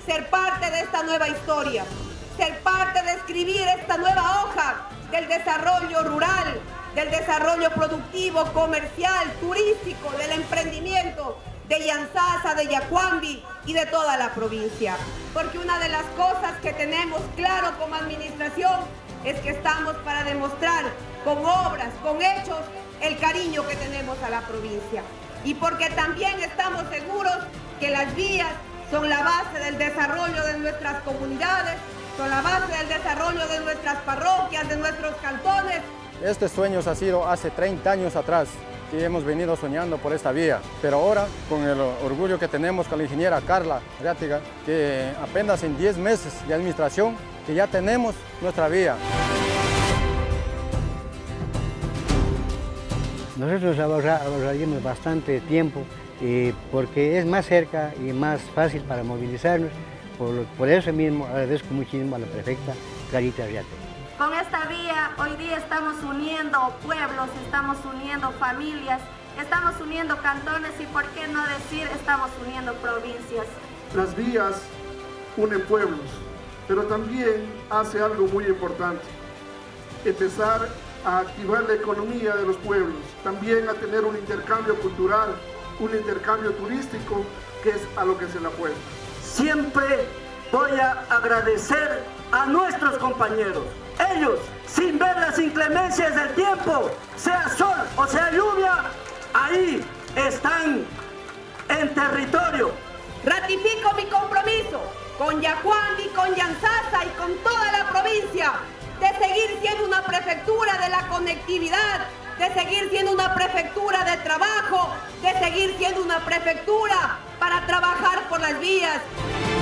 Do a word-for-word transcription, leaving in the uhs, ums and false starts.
ser parte de esta nueva historia, ser parte de escribir esta nueva hoja del desarrollo rural, del desarrollo productivo, comercial, turístico, del emprendimiento de Yantzaza, de Yacuambi y de toda la provincia. Porque una de las cosas que tenemos claro como administración es que estamos para demostrar con obras, con hechos, el cariño que tenemos a la provincia. Y porque también estamos seguros que las vías son la base del desarrollo de nuestras comunidades, son la base del desarrollo de nuestras parroquias, de nuestros cantones. Este sueño ha sido hace treinta años atrás, que hemos venido soñando por esta vía, pero ahora con el orgullo que tenemos con la ingeniera Carla Arriátiga, que apenas en diez meses de administración, que ya tenemos nuestra vía. Nosotros ahorra, ahorraríamos bastante tiempo eh, porque es más cerca y más fácil para movilizarnos. Por, por eso mismo agradezco muchísimo a la prefecta Clarita Arriátiga. Con esta vía hoy día estamos uniendo pueblos, estamos uniendo familias, estamos uniendo cantones y por qué no decir estamos uniendo provincias. Las vías unen pueblos, pero también hace algo muy importante, empezar a activar la economía de los pueblos, también a tener un intercambio cultural, un intercambio turístico, que es a lo que se le apuesta. Siempre voy a agradecer a nuestros compañeros. Ellos, sin ver las inclemencias del tiempo, sea sol o sea lluvia, ahí están en territorio. Ratifico mi compromiso con Yacuambi, con Yantzaza y con toda la provincia de seguir siendo una prefectura de la conectividad, de seguir siendo una prefectura de trabajo, de seguir siendo una prefectura para trabajar por las vías.